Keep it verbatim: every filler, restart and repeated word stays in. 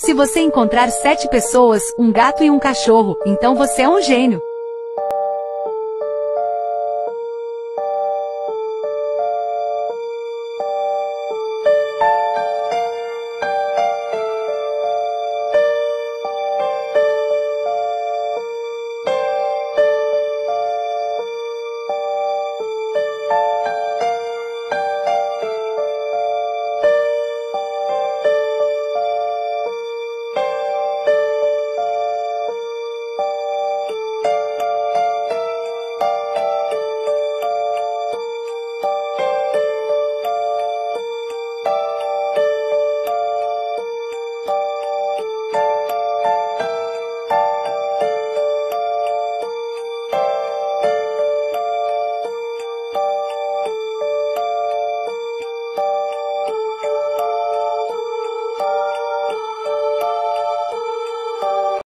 Se você encontrar sete pessoas, um gato e um cachorro, então você é um gênio.